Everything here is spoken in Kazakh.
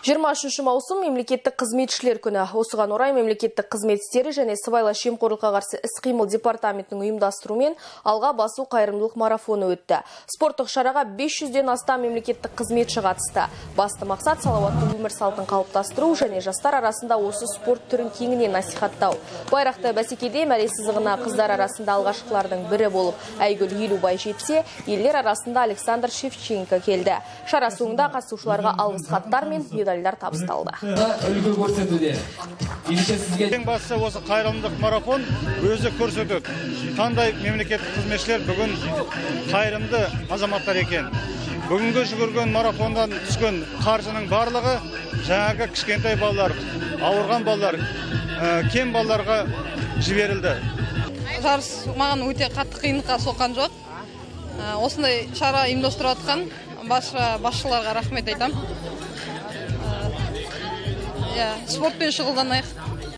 23 маусым мемлекеттік қызметшілер күні. Осыған орай мемлекеттік қызмет істері және сыбайлас жемқорлыққа қарсы іс-қимыл департаментінің ұйымдастыруымен алға басу қайырымдылық марафоны өтті. Спорттық шараға 500-ден астам мемлекеттік қызметші қатысты. Басты мақсат салауатты өмір салтын қалыптастыру және жастар арасында осы спорт түрін кеңінен насихаттау. Байрақты бәсекеде мәре сызығына қыздар арасында алғашқылардың бірі болып Айгүл Елубай жетсе, ерлер арасында Александр Шевченко келді. Шара соңында қатысушыларға алғыс хаттар мен медальдар табысталды. Үлгі көрсетуде. Ең бастысы осы қайырымдылық марафон өзі көрсетеді. Қандай мемлекеттік қызметшілер бүгін қайырымды азаматтар екен. Бүгінгі жүгірген марафондан түскен қаржының барлығы жаңағы кішкентай балалар, ауырған балалар, кем балаларға жіберілді. Жарыс маған өте қатты қиындыққа соққан жоқ. Осындай шара ұйымдастырып жатқан басшыларға рахмет айтам. Спортпен шұғылданайық.